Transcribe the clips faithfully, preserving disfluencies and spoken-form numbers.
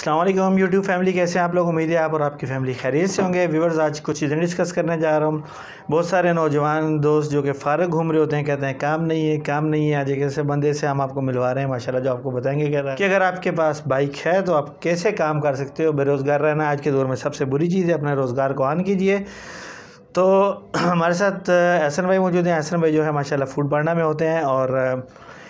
अस्सलाम वालेकुम YouTube family, कैसे हैं आप लोग। उम्मीद है आप और आपकी फैमिली खैरियत से होंगे। व्यूवर्स, आज कुछ चीज़ें डिस्कस करने जा रहा हूँ। बहुत सारे नौजवान दोस्त जो कि फ़ारग घूम रहे होते हैं, कहते हैं काम नहीं है काम नहीं है। आज एक ऐसे बंदे से हम आपको मिलवा रहे हैं माशाल्लाह, जो आपको बताएंगे क्या कि अगर आपके पास बाइक है तो आप कैसे काम कर सकते हो। बेरोज़गार रहना आज के दौर में सबसे बुरी चीज़ है, अपने रोज़गार को ऑन कीजिए। तो हमारे साथ एहसन भाई मौजूद हैं। एहसन भाई जो है माशाल्लाह फूड पांडा में होते हैं, और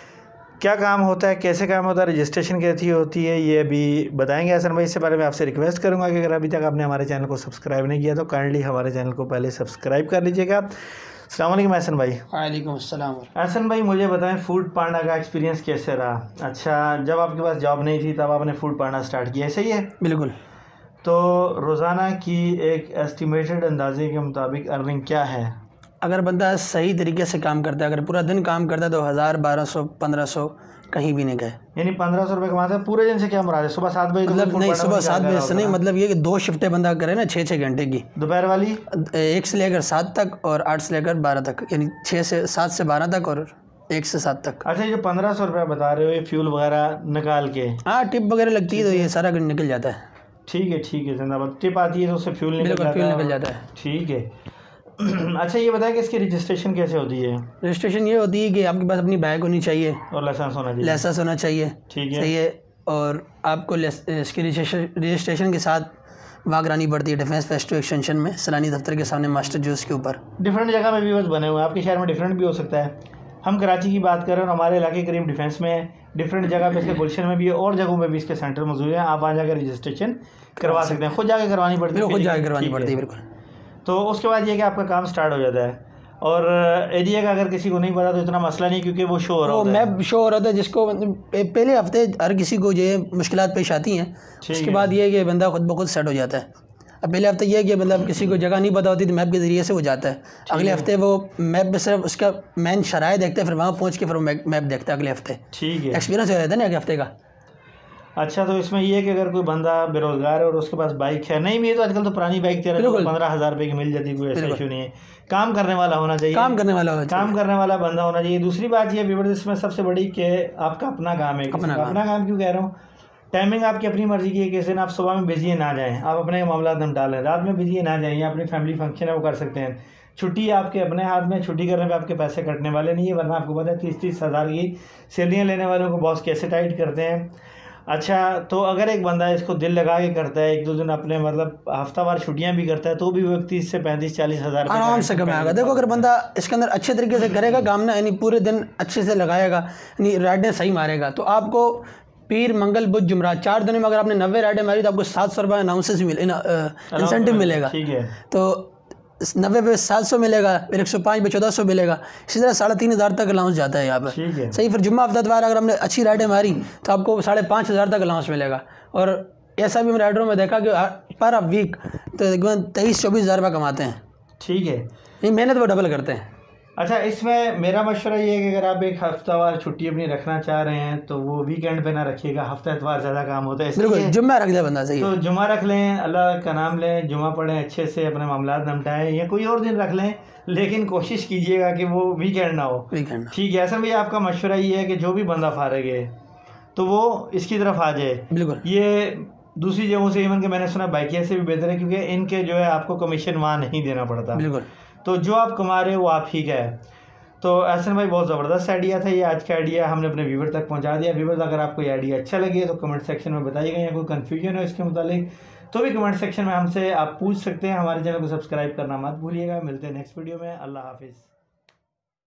क्या काम होता है, कैसे काम होता है, रजिस्ट्रेशन कैसी होती है, ये भी बताएंगे एहसन भाई। इससे पहले मैं आपसे रिक्वेस्ट करूंगा कि अगर अभी तक आपने हमारे चैनल को सब्सक्राइब नहीं किया तो काइंडली हमारे चैनल को पहले सब्सक्राइब कर लीजिएगा। अस्सलाम वालेकुम एहसन भाई। वालेकुम अस्सलाम। एहसन भाई, मुझे बताएं फूड पांडा का एक्सपीरियंस कैसे रहा। अच्छा, जब आपके पास जॉब नहीं थी तब आपने फूड पांडा स्टार्ट किया, सही है? बिल्कुल। तो रोज़ाना की एक एस्टिमेटेड अंदाजे के मुताबिक अर्निंग क्या है? अगर बंदा सही तरीके से काम करता है, अगर पूरा दिन काम करता है तो हज़ार बारह सौ पंद्रह सौ कहीं भी नहीं गए। यानी पंद्रह सौ रुपये कमाते हैं पूरे दिन से। क्या मुराद है? सुबह सात बजे मतलब नहीं, सुबह सात बजे से नहीं, मतलब ये कि दो शिफ्टें बंदा करे ना, छः छः घंटे की। दोपहर वाली एक से लेकर सात तक और आठ से लेकर बारह तक, यानी छः से सात से बारह तक और एक से सात तक। अच्छा, ये जो पंद्रह सौ रुपये बता रहे हो, ये फ्यूल वगैरह निकाल के? हाँ, टिप वगैरह लगती है तो ये सारा निकल जाता है। ठीक है ठीक है, जिंदाबाद। टिप आती है तो उससे फ्यूल निकल जाता है। फ्यूल निकल जाता है। ठीक है। अच्छा, ये बताएं कि इसकी रजिस्ट्रेशन कैसे होती है? रजिस्ट्रेशन ये होती है कि आपके पास अपनी बाइक होनी चाहिए और लाइसेंस होना चाहिए। लाइसेंस होना चाहिए, ठीक है, सही है। और आपको इसकी रजिस्ट्रेशन के साथ वहाँ करानी पड़ती है डिफेंस फेस्टिव एक्सटेंशन में, सलानी दफ्तर के सामने मास्टर जूस के ऊपर। डिफरेंट जगह में भी बस बने हुए हैं, आपके शहर में डिफरेंट भी हो सकता है। हम कराची की बात करें और हमारे इलाके करीब डिफेंस में है, डिफरेंट जगह पे इसके गुलशन में भी है और जगहों पे भी इसके सेंटर मौजूद है। आप वहाँ जाकर रजिस्ट्रेशन करवा सकते हैं, खुद जाके करवानी पड़ती है। खुद जाके करवानी पड़ती है, बिल्कुल। तो उसके बाद ये कि आपका काम स्टार्ट हो जाता है। और एरिया का अगर किसी को नहीं पता तो इतना मसला नहीं, क्योंकि वो शो हो रहा होता है। मैप शो हो रहा था जिसको पहले हफ्ते हर किसी को जो है मुश्किलात पेश आती हैं, उसके बाद ये है कि बंदा खुद ब खुद सेट हो जाता है। अब पहले हफ्ते ये है कि मतलब किसी को जगह नहीं पता होती तो मैप के ज़रिए से वो जाता है। अगले हफ्ते वो मैप में सिर्फ उसका मेन शराय देखते हैं, फिर वहाँ पहुँच के फिर वो मैप देखता है अगले हफ्ते। ठीक है, एक्सपीरियंस हो जाता है ना अगले हफ्ते का। अच्छा, तो इसमें ये है कि अगर कोई बंदा बेरोजगार है और उसके पास बाइक है, नहीं भी है तो आजकल तो पुरानी बाइक तेरह पंद्रह हज़ार रुपये की मिल जाती है, कोई ऐसा इशू नहीं है। काम करने वाला होना चाहिए, काम करने वाला होना काम करने वाला बंदा होना चाहिए। दूसरी बात ये व्यूअर्स, इसमें सबसे बड़ी कि आपका अपना काम है। अपना काम, अपना काम क्यों कह रहा हूँ, टाइमिंग आपकी अपनी मर्जी की है। किसी दिन आप सुबह में बिजी ना जाएँ, आप अपने मामला दम डालें, रात में बिजी ना जाएँ, या अपनी फैमिली फंक्शन है वो कर सकते हैं। छुट्टी आपके अपने हाथ में, छुट्टी करने पे आपके पैसे कटने वाले नहीं है, वरना आपको पता है तीस तीस हज़ार की सैलरियाँ लेने वालों को बॉस कैसे टाइट करते हैं। अच्छा, तो अगर एक बंदा इसको दिल लगा के करता है, एक दो दिन अपने मतलब हफ्तावार छुट्टियां भी करता है, तो भी वो तीस से पैंतीस चालीस हज़ार आराम से कमाएगा। देखो, अगर बंदा इसके अंदर अच्छे तरीके से करेगा काम ना, यानी पूरे दिन अच्छे से लगाएगा, यानी राइडें सही मारेगा, तो आपको पीर मंगल बुध जुमरात चार दिनों में अगर आपने नब्बे राइडें मारी तो आपको सात सौ रुपये अनाउंसेस मिले, इंसेंटिव मिलेगा। ठीक है, तो नब्बे पे सात सौ मिलेगा, फिर एक सौ पाँच पे चौदह सौ मिलेगा। इसी तरह साढ़े तीन हज़ार तक अलाउंस जाता है यहाँ पर, सही। फिर जुम्मा हफ्ता द्वारा अगर हमने अच्छी राइडें मारी तो आपको साढ़े पाँच हज़ार तक अलाउंस मिलेगा। और ऐसा भी मैं राइडरों में देखा कि पर वीक तो तकरीबन तेईस चौबीस हज़ार रुपये कमाते हैं। ठीक है, ये मेहनत वो डबल करते हैं। अच्छा, इसमें मेरा मशवरा ये है कि अगर आप एक हफ्तावार छुट्टी अपनी रखना चाह रहे हैं तो वो वीकेंड पे ना रखिएगा, हफ्ता इतवार ज़्यादा काम होता है। बिल्कुल, जुम्मा रख दे बंदा, सही। तो जुम्मा रख लें, अल्लाह का नाम लें, जुम्मा पढ़ें, अच्छे से अपने मामला निपटाएं, या कोई और दिन रख लें, लेकिन कोशिश कीजिएगा कि वो वीकेंड ना हो। वीकेंड, ठीक है। ऐसा भी आपका मशवरा ये है कि जो भी बंदा फारग है तो वो इसकी तरफ आ जाए। बिल्कुल, ये दूसरी जगहों से इवन के मैंने सुना बाइकिया से भी बेहतर है, क्योंकि इनके जो है आपको कमीशन वहाँ नहीं देना पड़ता। बिल्कुल, तो जो आप कमा रहे हो वो आप ही का है। तो एहसन भाई, बहुत ज़बरदस्त आइडिया था ये। आज का आइडिया हमने अपने व्यूवर तक पहुंचा दिया। व्यूवर्स, अगर आपको ये आइडिया अच्छा लगे तो कमेंट सेक्शन में बताइएगा, या कोई कन्फ्यूजन हो इसके मुतालिक तो भी कमेंट सेक्शन में हमसे आप पूछ सकते हैं। हमारे चैनल को सब्सक्राइब करना मत भूलिएगा। मिलते हैं नेक्स्ट वीडियो में। अल्लाह हाफिज़।